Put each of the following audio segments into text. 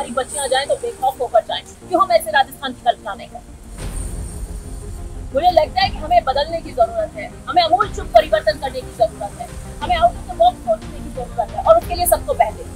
हमारी बच्चियां जाएं तो बेखौफ होकर जाएं। क्यों हम ऐसे राजस्थान की कल्पना नहीं करें? मुझे लगता है कि हमें बदलने की जरूरत है, हमें अमूल चुप परिवर्तन करने की जरूरत है, हमें आउट ऑफ द बॉक्स सोचने की जरूरत है, और उसके लिए सबको पहले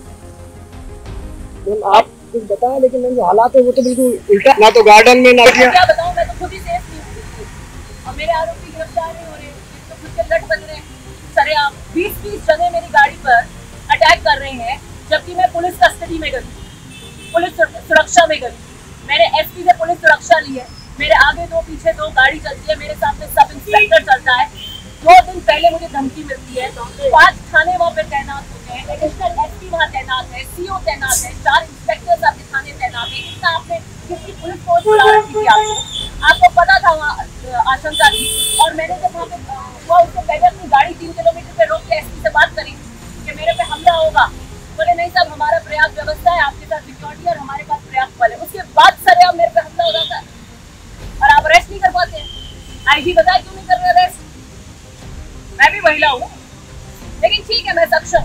आप कुछ बताया, लेकिन जो हालात है वो तो बिल्कुल उल्टा, ना तो गार्डन में ना क्या बताऊं, मैं तो खुद ही सेफ नहीं हूँ और मेरे आरोपी गिरफ्तार नहीं हो रहे, तो खुद के लट बज रहे हैं सरेआम। 20-20 जने मेरी गाड़ी पर अटैक कर रहे हैं, जबकि मैं पुलिस कस्टडी में गई, पुलिस सुरक्षा में गई। मैंने एसपी से पुलिस सुरक्षा ली है, मेरे आगे दो पीछे दो गाड़ी चलती है, मेरे सामने सब इंस्पेक्टर चलता है। 2 दिन पहले मुझे धमकी मिलती है, 5 थाने वहाँ पे तैनात होते हैं, एडिशनल एसपी वहाँ तैनात है, सीओ तैनात है, 4 इंस्पेक्टर्स आपके थाने तैनात है। इतना आपने किसकी पुलिस फोर्स बुला रखी थी? आपको पता था वहाँ आशंका थी। और मैंने जब वहाँ पे हुआ उससे पहले अपनी गाड़ी 3 किलोमीटर पे रोक के एसपी से बात करी कि मेरे पे हमला होगा। बोले नहीं साहब, हमारा पर्याप्त व्यवस्था है, आपके साथ सिक्योरिटी और हमारे पास पर्याप्त बल है। उसके बाद सरेआम मेरे पे हमला हो जाता है और आप अरेस्ट नहीं कर पाते। आईजी बताए क्यों नहीं कर रहे अरेस्ट? मैं भी महिला हूँ, लेकिन ठीक है, मैं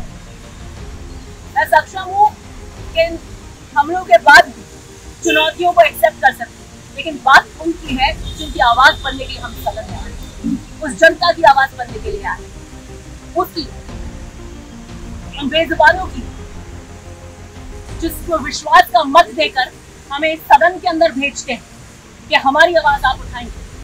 सक्षम हूँ कि हमलों के बाद चुनौतियों को एक्सेप्ट कर सकते हैं। लेकिन बात उनकी है जिनकी आवाज बनने के लिए हम सदन में आए, उस जनता की आवाज बनने के लिए आए, उसकी, उन बेजुबानों की, जिसको विश्वास का मत देकर हमें सदन के अंदर भेजते हैं कि हमारी आवाज आप उठाएंगे।